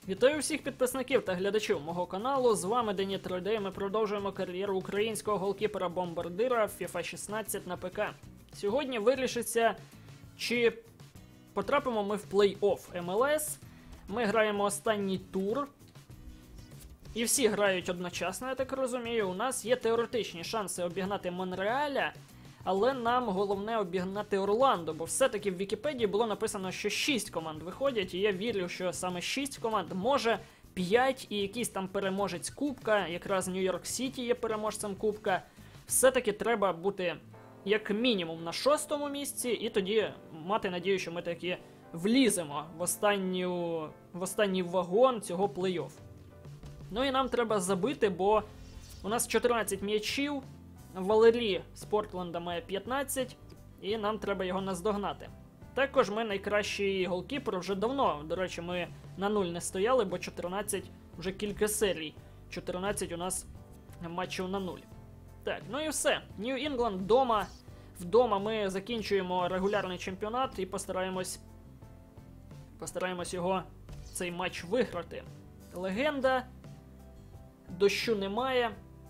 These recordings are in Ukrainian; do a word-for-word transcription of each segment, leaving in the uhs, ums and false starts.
Вітаю всіх підписників та глядачів мого каналу. З вами Дені три дей. Ми продовжуємо кар'єру українського голкіпера-бомбардира в фіфа шістнадцять на ПК. Сьогодні вирішиться, чи потрапимо ми в плей-офф ем ел ес. Ми граємо останній тур. І всі грають одночасно, я так розумію. У нас є теоретичні шанси обігнати Монреаля, але нам головне обігнати Орландо, бо все-таки в Вікіпедії було написано, що шість команд виходять, і я вірю, що саме шість команд, може п'ять і якийсь там переможець Кубка, якраз Нью-Йорк Сіті є переможцем Кубка. Все-таки треба бути як мінімум на шостому місці, і тоді мати надію, що ми таки вліземо в, останню, в останній вагон цього плей-офф. Ну і нам треба забити, бо у нас чотирнадцять м'ячів, Валері з Портленда має п'ятнадцять, і нам треба його наздогнати. Також ми найкращий голкіпер вже давно. До речі, ми на нуль не стояли, бо чотирнадцять вже кілька серій. чотирнадцять у нас матчів на нуль. Так, ну і все. Нью-Інгланд вдома. Вдома ми закінчуємо регулярний чемпіонат і постараємось, постараємось його, цей матч, виграти. Легенда. Дощу немає.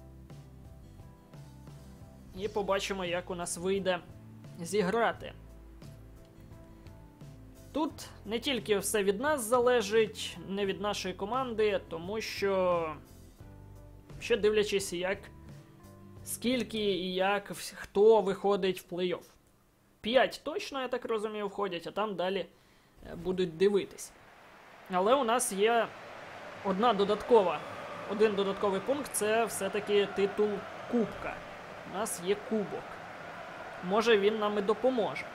І побачимо, як у нас вийде зіграти. Тут не тільки все від нас залежить, не від нашої команди, тому що ще дивлячись, як, скільки і як, хто виходить в плей-офф. П'ять точно, я так розумію, входять, а там далі будуть дивитись. Але у нас є одна додаткова, один додатковий пункт, це все-таки титул Кубка. У нас є кубок. Може, він нам і допоможе.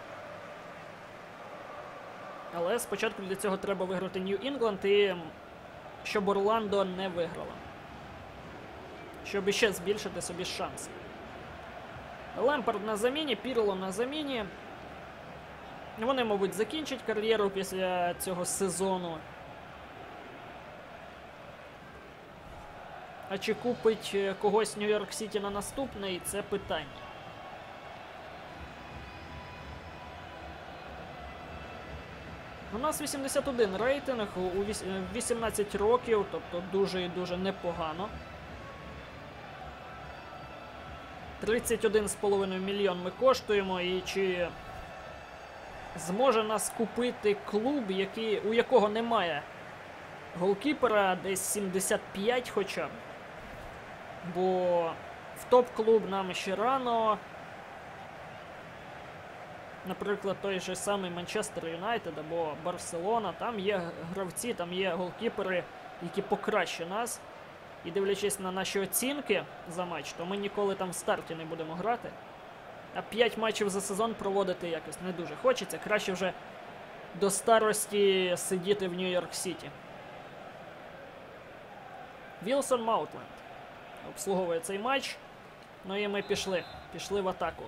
Але спочатку для цього треба виграти Нью-Інгланд, і щоб Орландо не виграла. Щоб іще збільшити собі шанси. Лемпард на заміні, Пірло на заміні. Вони, мабуть, закінчать кар'єру після цього сезону. А чи купить когось Нью-Йорк Сіті на наступний, це питання. У нас вісімдесят один рейтинг у вісімнадцять років, тобто дуже і дуже непогано. тридцять один з половиною мільйон ми коштуємо, і чи зможе нас купити клуб, який, у якого немає голкіпера, десь сімдесят п'ять хоча б. Бо в топ-клуб нам ще рано. Наприклад, той же самий Манчестер Юнайтед або Барселона. Там є гравці, там є голкіпери, які покраще нас. І дивлячись на наші оцінки за матч, то ми ніколи там в старті не будемо грати. А п'ять матчів за сезон проводити якось не дуже хочеться. Краще вже до старості сидіти в Нью-Йорк Сіті. Вілсон Маутленд обслуговує цей матч. Ну і ми пішли. Пішли в атаку.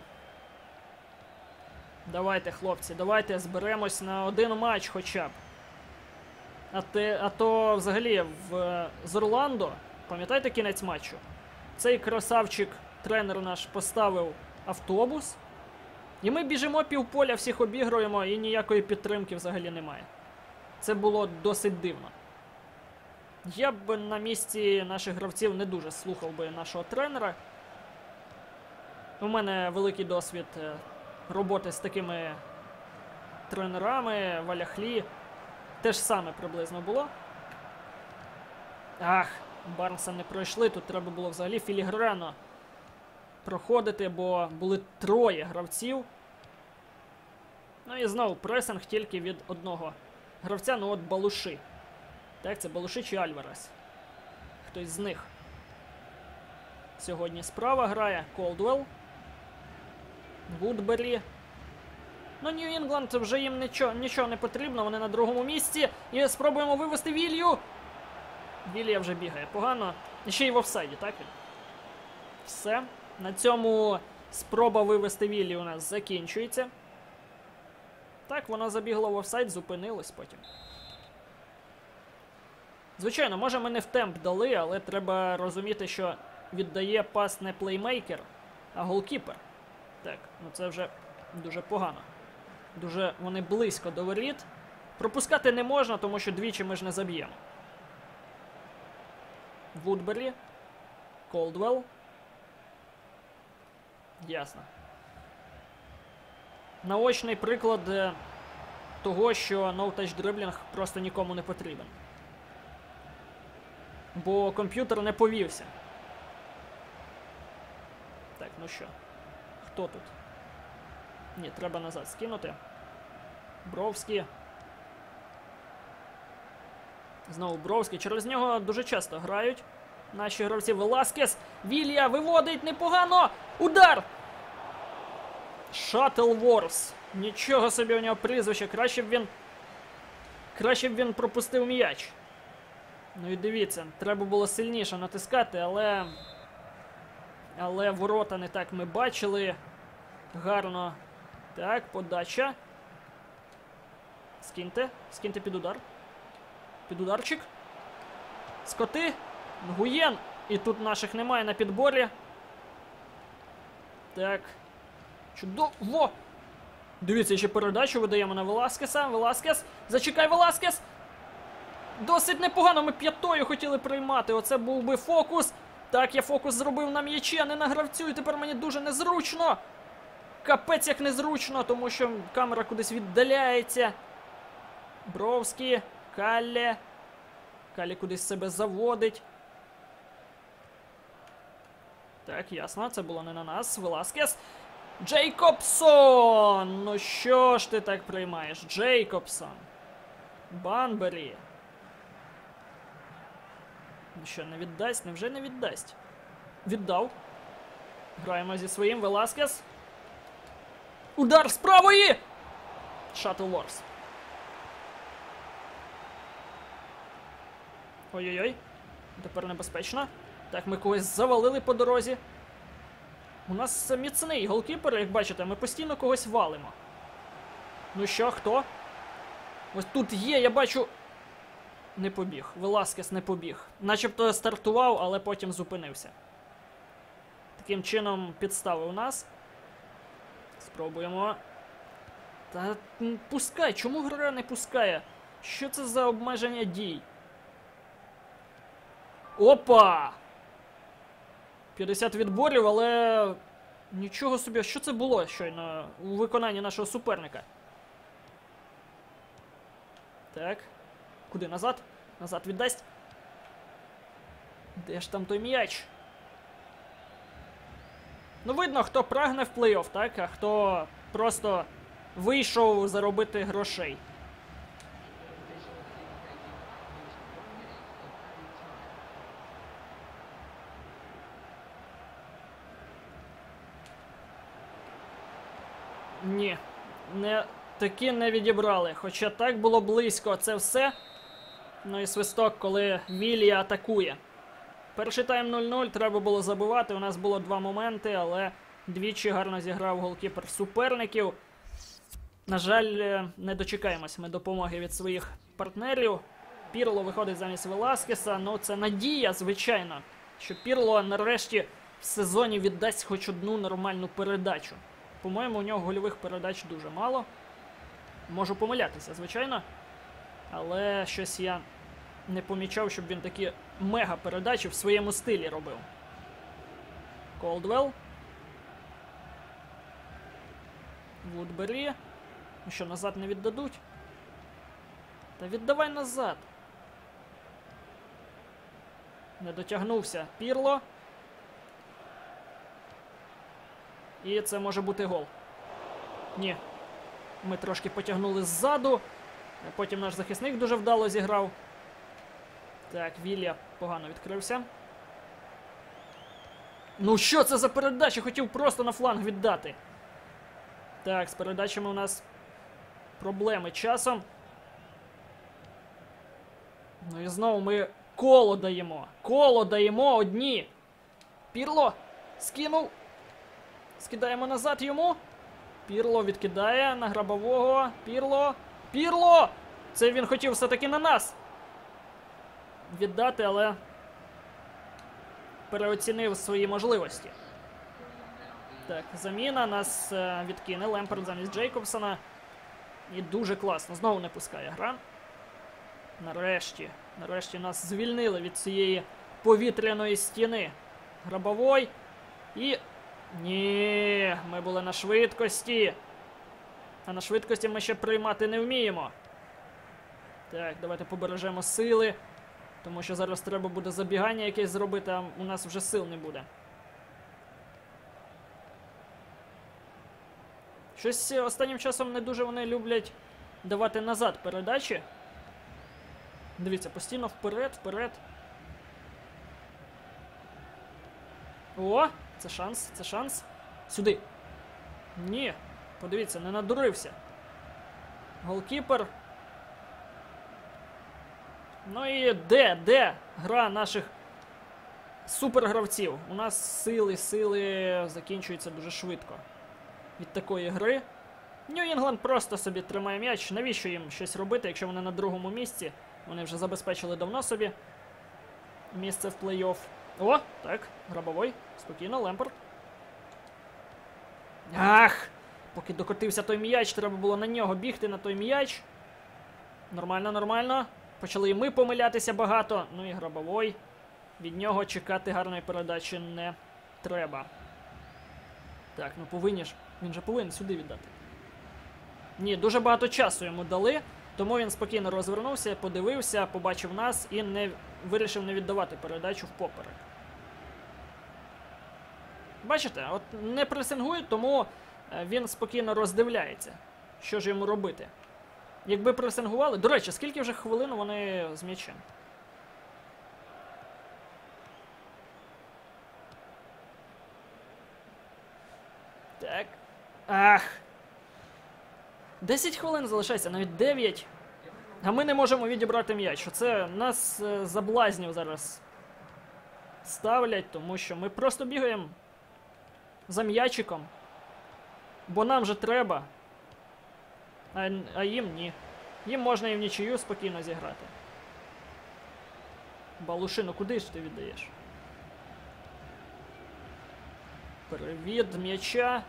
Давайте, хлопці, давайте зберемось на один матч хоча б. А, те, а то взагалі в, з Орландо, пам'ятаєте кінець матчу? Цей красавчик, тренер наш, поставив автобус. І ми біжимо півполя, всіх обігруємо, і ніякої підтримки взагалі немає. Це було досить дивно. Я б на місці наших гравців не дуже слухав би нашого тренера. У мене великий досвід роботи з такими тренерами, Валяхлі. Те ж саме приблизно було. Ах, Барнса не пройшли, тут треба було взагалі філіграно проходити, бо були троє гравців. Ну і знову пресинг тільки від одного гравця, ну от Балуши. Так, це Балуши чи Альварес? Хтось з них. Сьогодні справа грає Колдвелл. Вудбері. Ну, Нью-Інгланд вже їм нічого, нічого не потрібно, вони на другому місці. І спробуємо вивести Вілью. Вілля вже бігає погано. І ще й в офсайді, так він? Все. На цьому спроба вивести Віллі у нас закінчується. Так, вона забігла в офсайд, зупинилась потім. Звичайно, може ми не в темп дали, але треба розуміти, що віддає пас не плеймейкер, а голкіпер. Так, ну це вже дуже погано. Дуже вони близько до воріт. Пропускати не можна, тому що двічі ми ж не заб'ємо. Вудбері. Колдвелл. Ясно. Наочний приклад е, того, що no-touch дриблінг просто нікому не потрібен. Бо комп'ютер не повівся. Так, ну що? Хто тут? Ні, треба назад скинути. Бровський. Знову Бровський. Через нього дуже часто грають наші гравці. Веласкес. Вілья виводить непогано. Удар! Шаттлворс. Нічого собі у нього прізвище. Краще б він... Краще б він пропустив м'яч. Ну і дивіться, треба було сильніше натискати, але... Але ворота не так ми бачили. Гарно. Так, подача. Скиньте. Скиньте під удар. Під ударчик. Скоти. Нгуєн. І тут наших немає на підборі. Так. Чудово. Дивіться, ще передачу видаємо на Веласкеса. Веласкес. Зачекай, Веласкес. Досить непогано. Ми п'ятою хотіли приймати. Оце був би фокус. Так, я фокус зробив на м'ячі, а не на гравцю. І тепер мені дуже незручно. Капець як незручно, тому що камера кудись віддаляється. Бровський. Калле. Калле кудись себе заводить. Так, ясно, це було не на нас. Веласкес. Джейкобсон! Ну що ж ти так приймаєш? Джейкобсон. Банбері. Ну що, не віддасть? Невже не віддасть? Віддав. Граємо зі своїм. Веласкес. Удар з правої! Шаттлворс. Ой-ой-ой. Тепер небезпечно. Так, ми когось завалили по дорозі. У нас міцний голкіпер, як бачите, ми постійно когось валимо. Ну що, хто? Ось тут є, я бачу... Не побіг. Веласкес не побіг. Начебто стартував, але потім зупинився. Таким чином підставив нас. Спробуємо. Та пускай, чому гра не пускає? Що це за обмеження дій? Опа! п'ятдесят відборів, але... Нічого собі, що це було щойно у виконанні нашого суперника? Так. Куди? Назад? Назад віддасть. Де ж там той м'яч? Ну, видно, хто прагне в плей-офф, так? А хто просто вийшов заробити грошей. Ні, не, таки не відібрали. Хоча так було близько. Це все. Ну і свисток, коли Вілья атакує. Перший тайм нуль нуль, треба було забивати. У нас було два моменти, але двічі гарно зіграв голкіпер суперників. На жаль, не дочекаємось ми допомоги від своїх партнерів. Пірло виходить замість Веласкеса. Ну, це надія, звичайно, що Пірло нарешті в сезоні віддасть хоч одну нормальну передачу. По-моєму, у нього гольових передач дуже мало. Можу помилятися, звичайно. Але щось я не помічав, щоб він такі мега-передачі в своєму стилі робив. Колдвелл. Вудбері. Ну що, назад не віддадуть? Та віддавай назад. Не дотягнувся Пірло. І це може бути гол. Ні. Ми трошки потягнули ззаду. Потім наш захисник дуже вдало зіграв. Так, Вілья погано відкрився. Ну що це за передача? Хотів просто на фланг віддати. Так, з передачами у нас проблеми часом. Ну і знову ми коло даємо. Коло даємо одні. Пірло скинув. Скидаємо назад йому. Пірло відкидає на Грабового. Пірло. Пірло! Це він хотів все-таки на нас віддати, але переоцінив свої можливості. Так, заміна. Нас е, відкине Лемперд замість Джейкобсона. І дуже класно. Знову не пускає гра. Нарешті. Нарешті нас звільнили від цієї повітряної стіни. Грабовой. І... Ні, ми були на швидкості. А на швидкості ми ще приймати не вміємо. Так, давайте побережемо сили. Тому що зараз треба буде забігання якесь зробити, а у нас вже сил не буде. Щось останнім часом не дуже вони люблять давати назад передачі. Дивіться, постійно вперед, вперед. О, це шанс, це шанс. Сюди. Ні, подивіться, не надурився. Голкіпер. Ну і де, де гра наших супергравців? У нас сили, сили закінчуються дуже швидко від такої гри. Нью-Інгланд просто собі тримає м'яч. Навіщо їм щось робити, якщо вони на другому місці? Вони вже забезпечили давно собі місце в плей-офф. О, так, Грабовой. Спокійно, Лемпард. Ах! Поки докотився той м'яч, треба було на нього бігти, на той м'яч. Нормально, нормально. Почали і ми помилятися багато. Ну і Грабовой. Від нього чекати гарної передачі не треба. Так, ну повинні ж. Він же повинен сюди віддати. Ні, дуже багато часу йому дали. Тому він спокійно розвернувся, подивився, побачив нас і не вирішив не віддавати передачу впоперек. Бачите, от не пресингують, тому він спокійно роздивляється, що ж йому робити. Якби пресингували... До речі, скільки вже хвилин вони з м'ячем? Так. Ах! десять хвилин залишається, навіть дев'ять. А ми не можемо відібрати м'яч. Оце нас е, за блазнів зараз ставлять, тому що ми просто бігаємо за м'ячиком. Бо нам же треба. А, а їм ні. Їм можна і в нічию спокійно зіграти. Балушину, куди ж ти віддаєш? Перевід м'яча.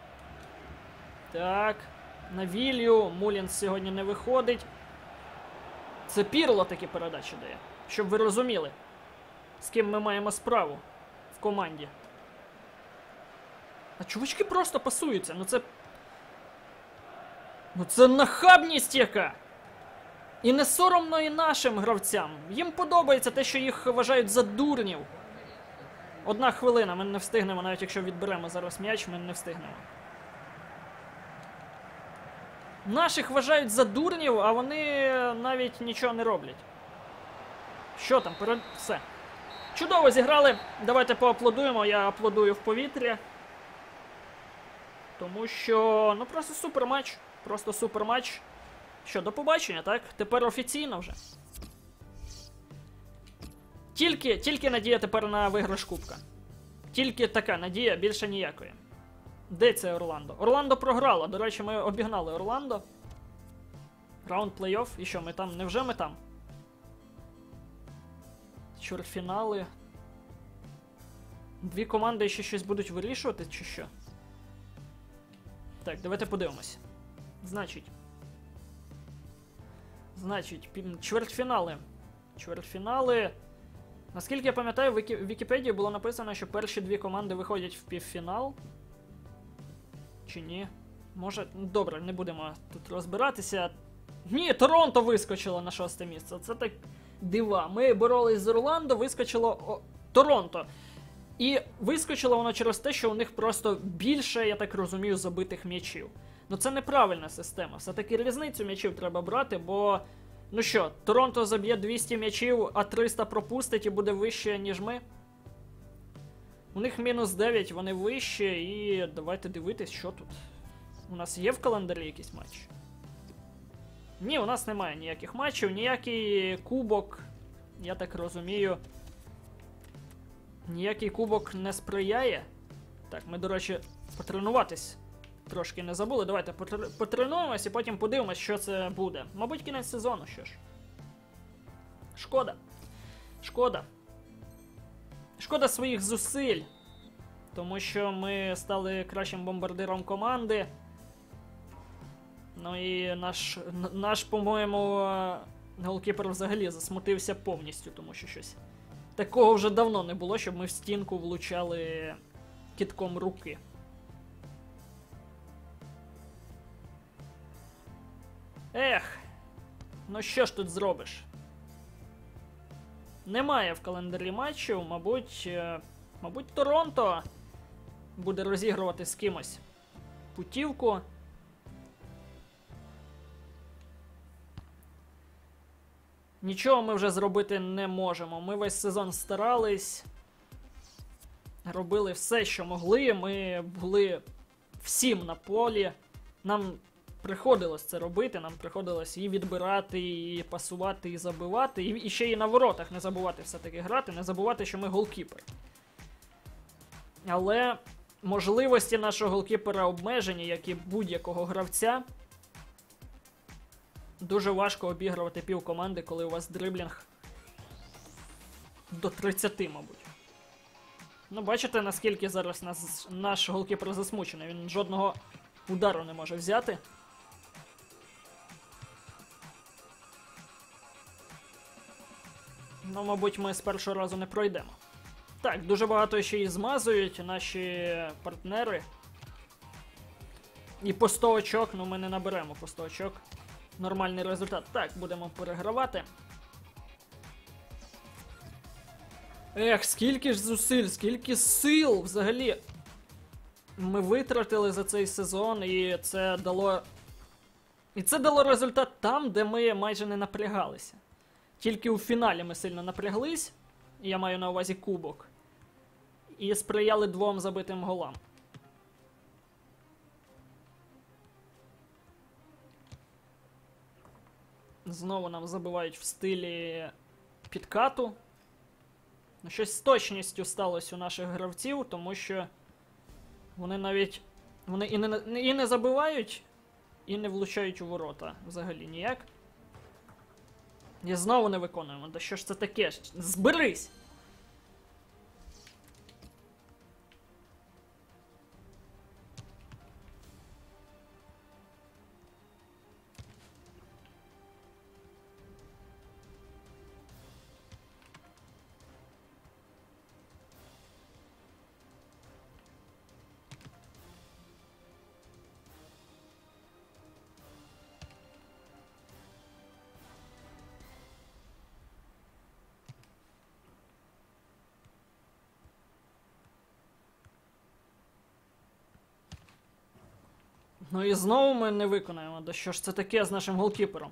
Так. На Вілью. Мулінс сьогодні не виходить. Це Пірло такі передачі дає. Щоб ви розуміли, з ким ми маємо справу в команді. А чувачки просто пасуються. Ну це... Ну це нахабність яка! І не соромно і нашим гравцям. Їм подобається те, що їх вважають за дурнів. Одна хвилина, ми не встигнемо, навіть якщо відберемо зараз м'яч, ми не встигнемо. Наших вважають за дурнів, а вони навіть нічого не роблять. Що там? Перед... Все. Чудово зіграли. Давайте поаплодуємо. Я аплодую в повітря. Тому що, ну просто супер матч. Просто супер матч. Що, до побачення, так? Тепер офіційно вже. Тільки, тільки надія тепер на виграш кубка. Тільки така надія, більше ніякої. Де це Орландо? Орландо програло. До речі, ми обігнали Орландо. Раунд плей-офф. І що, ми там? Невже ми там? Чвертьфінали. Дві команди ще щось будуть вирішувати, чи що? Так, давайте подивимось. Значить. Значить, чвертьфінали. Чвертьфінали. Наскільки я пам'ятаю, в Вікі... Вікіпедії було написано, що перші дві команди виходять в півфінал. Чи ні? Може... Добре, не будемо тут розбиратися. Ні, Торонто вискочило на шосте місце. Це так дива. Ми боролись з Орландо, вискочило О... Торонто. І вискочило воно через те, що у них просто більше, я так розумію, забитих м'ячів. Ну це неправильна система. Все-таки різницю м'ячів треба брати, бо... Ну що, Торонто заб'є двісті м'ячів, а триста пропустить і буде вище, ніж ми? У них мінус дев'ять, вони вище, і давайте дивитись, що тут. У нас є в календарі якийсь матч? Ні, у нас немає ніяких матчів, ніякий кубок, я так розумію, ніякий кубок не сприяє. Так, ми, до речі, потренуватись трошки не забули. Давайте потренуємось і потім подивимось, що це буде. Мабуть, кінець сезону, що ж. Шкода. Шкода. Шкода своїх зусиль. Тому що ми стали кращим бомбардиром команди. Ну і наш, наш по-моєму, голкіпер взагалі засмутився повністю, тому що щось такого вже давно не було, щоб ми в стінку влучали кітком руки. Ех, ну що ж тут зробиш? Немає в календарі матчів, мабуть, е, мабуть, Торонто буде розігрувати з кимось путівку. Нічого ми вже зробити не можемо. Ми весь сезон старались, робили все, що могли. Ми були всім на полі. Нам приходилось це робити, нам приходилось і відбирати, і пасувати, і забивати, і, і ще і на воротах не забувати все-таки грати, не забувати, що ми голкіпер. Але можливості нашого голкіпера обмежені, як і будь-якого гравця. Дуже важко обігрувати пів команди, коли у вас дриблінг до тридцяти, мабуть. Ну, бачите, наскільки зараз нас, наш голкіпер засмучений. Він жодного удару не може взяти. Ну, мабуть, ми з першого разу не пройдемо. Так, дуже багато ще і змазують наші партнери. І по сто очок, ну ми не наберемо по сто очок. Нормальний результат. Так, будемо перегравати. Ех, скільки ж зусиль, скільки сил взагалі ми витратили за цей сезон, і це дало... І це дало результат там, де ми майже не напрягалися. Тільки у фіналі ми сильно напряглись, я маю на увазі кубок, і сприяли двом забитим голам. Знову нам забивають в стилі підкату. Ну, щось з точністю сталося у наших гравців, тому що вони навіть вони і не, і не забивають, і не влучають у ворота взагалі ніяк. І знову не виконуємо. Да що ж це таке? Зберись! Ну і знову ми не виконаємо. Да що ж це таке з нашим голкіпером?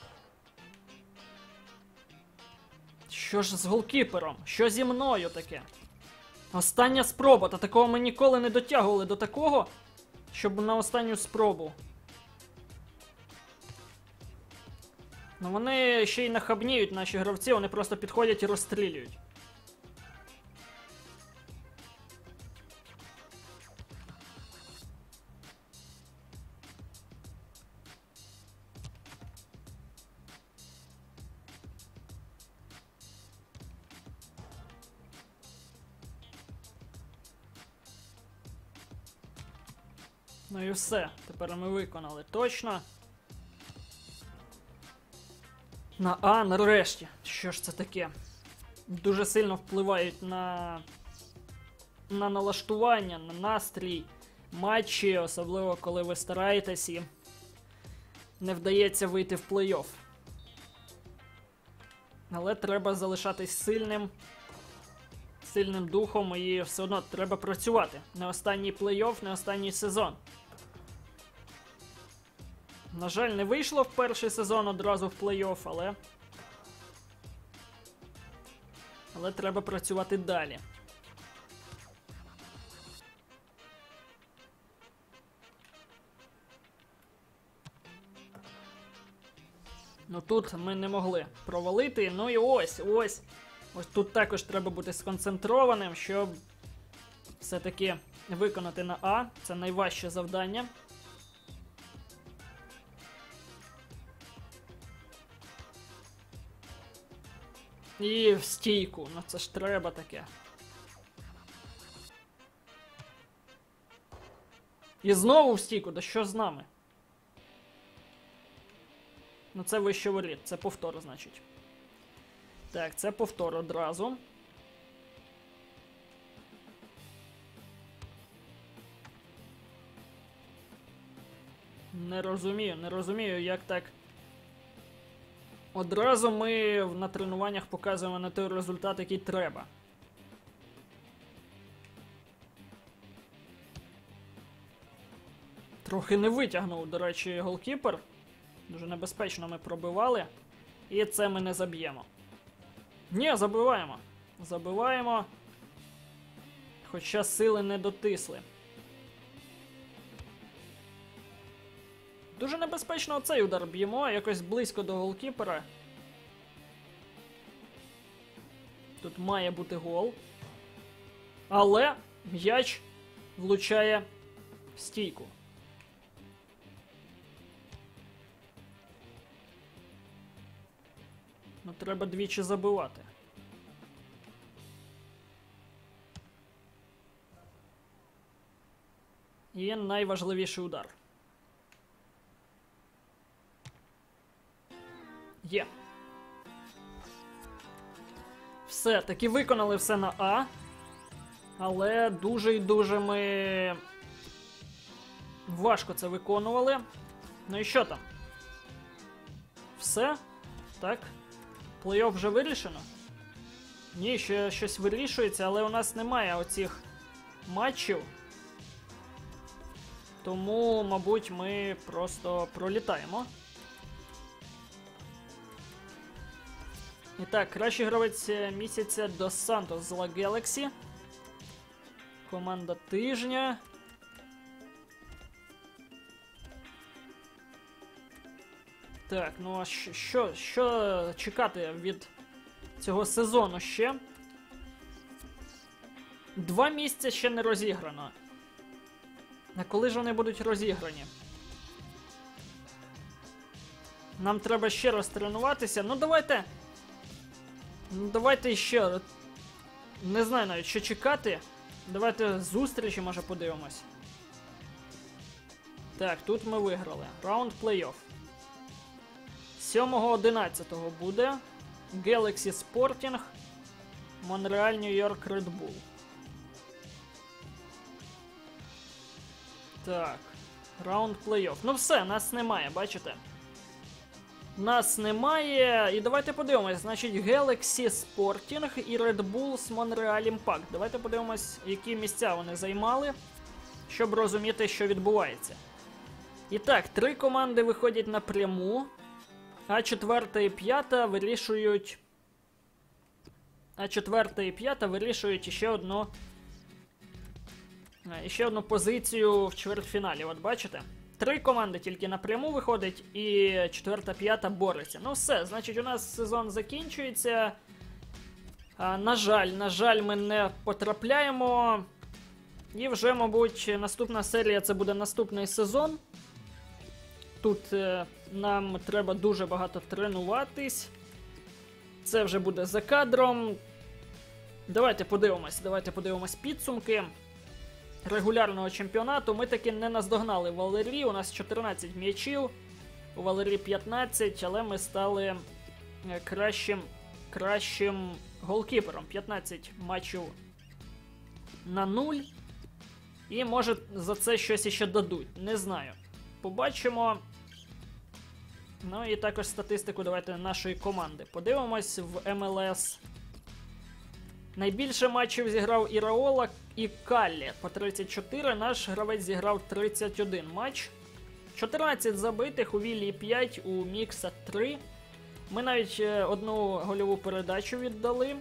Що ж з голкіпером? Що зі мною таке? Остання спроба. Та такого ми ніколи не дотягували до такого, щоб на останню спробу. Ну вони ще й нахабніють, наші гравці, вони просто підходять і розстрілюють. Ну і все, тепер ми виконали точно. На А, нарешті. Що ж це таке? Дуже сильно впливають на на налаштування, на настрій матчі, особливо коли ви стараєтесь і не вдається вийти в плей-офф. Але треба залишатись сильним, сильним духом і все одно треба працювати. Не останній плей-офф, не останній сезон. На жаль, не вийшло в перший сезон одразу в плей-офф, але... Але треба працювати далі. Ну тут ми не могли провалити. Ну і ось, ось. Ось тут також треба бути сконцентрованим, щоб все-таки виконати на А. Це найважче завдання. І в стійку. Ну це ж треба таке. І знову в стійку. Да що з нами? Ну це вище воріт, це повтор, значить. Так, це повтор одразу. Не розумію, не розумію, як так. Одразу ми на тренуваннях показуємо не той результат, який треба. Трохи не витягнув, до речі, голкіпер. Дуже небезпечно ми пробивали. І це ми не заб'ємо. Ні, забиваємо. Забиваємо. Хоча сили не дотисли. Дуже небезпечно оцей удар б'ємо, якось близько до голкіпера. Тут має бути гол. Але м'яч влучає в стійку. Ну, треба двічі забивати. І найважливіший удар. Є. Все, таки виконали все на А. Але дуже і дуже ми важко це виконували. Ну і що там? Все? Так? Плей-офф вже вирішено? Ні, ще щось вирішується, але у нас немає оцих матчів. Тому, мабуть, ми просто пролітаємо. І так, кращий гравець місяця Дос Сантос з Ла Galaxy. Команда тижня. Так, ну а що, що чекати від цього сезону ще? Два місця ще не розіграно. А коли ж вони будуть розіграні? Нам треба ще раз тренуватися. Ну давайте... Ну давайте ще... Не знаю навіть, що чекати. Давайте зустрічі, може, подивимось. Так, тут ми виграли. Раунд плей-офф. сьомого одинадцятого буде Galaxy Sporting, Монреаль, Нью-Йорк, Red Bull. Так, раунд плей-офф. Ну все, нас немає, бачите? Нас немає. І давайте подивимось. Значить, Galaxy Sporting і Red Bull з Montreal Impact. Давайте подивимось, які місця вони займали, щоб розуміти, що відбувається. І так, три команди виходять напряму. А четверта і п'ята вирішують... А четверта і п'ята вирішують ще одну... Ще одну позицію в чвертьфіналі, от бачите? Три команди тільки напряму виходять, і четверта-п'ята бореться. Ну все, значить у нас сезон закінчується. А, на жаль, на жаль, ми не потрапляємо. І вже, мабуть, наступна серія це буде наступний сезон. Тут е, нам треба дуже багато тренуватись. Це вже буде за кадром. Давайте подивимось, давайте подивимось підсумки регулярного чемпіонату. Ми таки не наздогнали Валері. У нас чотирнадцять м'ячів, у Валері п'ятнадцять, але ми стали кращим, кращим голкіпером. п'ятнадцять матчів на нуль. І може за це щось іще дадуть. Не знаю. Побачимо. Ну і також статистику давайте нашої команди. Подивимось в ем ел ес. Найбільше матчів зіграв Іраола і Каллі по тридцять чотири. Наш гравець зіграв тридцять один матч. чотирнадцять забитих, у Віллі п'ять, у Мікса три. Ми навіть одну гольову передачу віддали.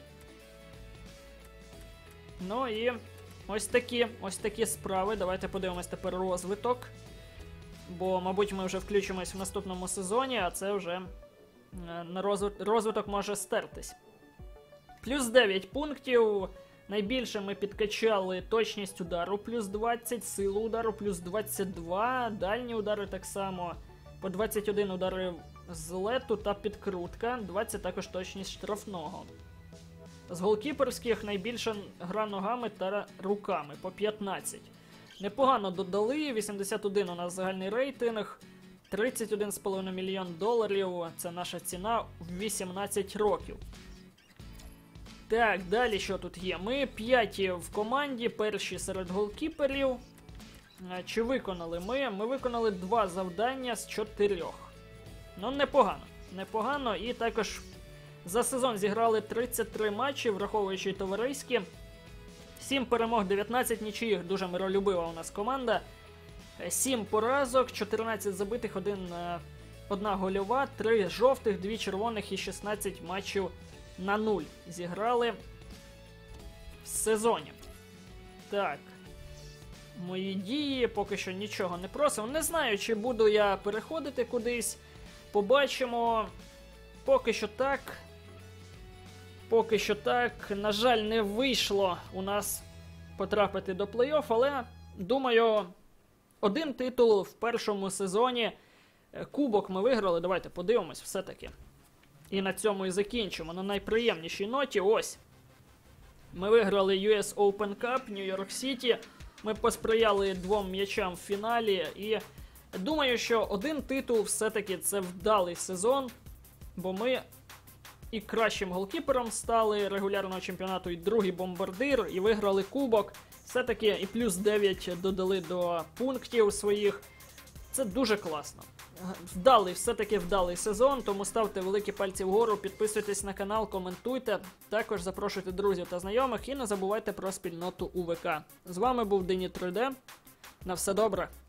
Ну і ось такі, ось такі справи. Давайте подивимось тепер розвиток. Бо, мабуть, ми вже включимось в наступному сезоні, а це вже на розвиток, розвиток може стертись. Плюс дев'ять пунктів. Найбільше ми підкачали точність удару, плюс двадцять, силу удару, плюс двадцять два, дальні удари так само, по двадцять один удари з лету та підкрутка, двадцять також точність штрафного. З голкіперських найбільше гра ногами та руками, по п'ятнадцять. Непогано додали, вісімдесят один у нас загальний рейтинг, тридцять один цілих п'ять десятих мільйон доларів. Це наша ціна в вісімнадцять років. Так, далі що тут є? Ми п'яті в команді, перші серед голкіперів. Чи виконали ми? Ми виконали два завдання з чотирьох. Ну, непогано. Непогано. І також за сезон зіграли тридцять три матчі, враховуючи товариські. сім перемог, дев'ятнадцять нічиїх. Дуже миролюбива у нас команда. сім поразок, чотирнадцять забитих, одна гольова, три жовтих, дві червоних і шістнадцять матчів на нуль зіграли в сезоні. Так. Мої дії, поки що нічого не просимо. Не знаю, чи буду я переходити кудись. Побачимо. Поки що так. Поки що так. На жаль, не вийшло у нас потрапити до плей-офф, але, думаю, один титул в першому сезоні. Кубок ми виграли. Давайте подивимось все-таки. І на цьому і закінчимо. На найприємнішій ноті. Ось. Ми виграли ю ес Open Cup, Нью-Йорк Сіті. Ми посприяли двом м'ячам в фіналі. І думаю, що один титул все-таки це вдалий сезон. Бо ми і кращим голкіпером стали регулярного чемпіонату, і другий бомбардир, і виграли кубок. Все-таки і плюс дев'ять додали до пунктів своїх. Це дуже класно. Вдалий, все-таки вдалий сезон, тому ставте великі пальці вгору, підписуйтесь на канал, коментуйте, також запрошуйте друзів та знайомих і не забувайте про спільноту у ВК. З вами був Денні три де. На все добре.